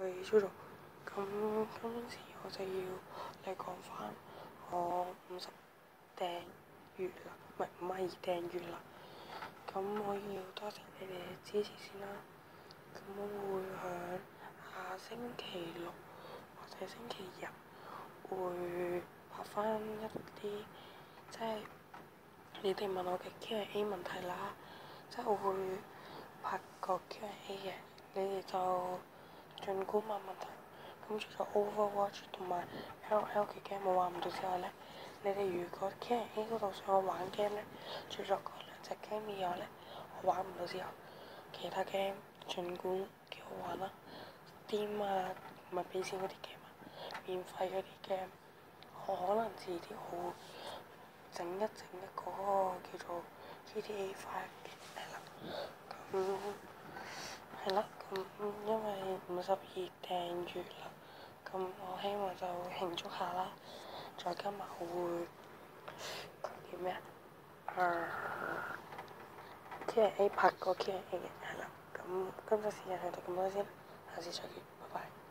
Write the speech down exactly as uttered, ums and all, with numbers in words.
係蘇總，咁今次我就要嚟講翻我五十訂閱啦，唔係五十二訂閱啦。咁我要多謝你哋嘅支持先啦。咁我會響下星期六或者星期日會拍翻一啲即係你哋問我嘅 Q and A 問題啦，即係我會拍個 Q and A 嘅，你哋就儘管問問題。咁除咗 Overwatch 同埋 L O L 嘅 game 我玩唔到之外咧，你哋如果 Q and A 嗰度想我玩 game 咧，除咗嗰兩隻 game 以外咧，我玩唔到之後，其他 game 儘管幾好玩啦，Steam 啊，唔係俾錢嗰啲 game 啊，免費嗰啲 game，我可能遲啲會整一整一個嗰個叫做 G T A 五嘅，係啦，咁係啦，咁因為五十二訂閱啦，咁我希望就慶祝下啦，再加埋我會叫咩啊？誒 Q and A 拍個 Q and A 嘅，係啦，咁今集時間去到咁多先，下次再見，拜拜。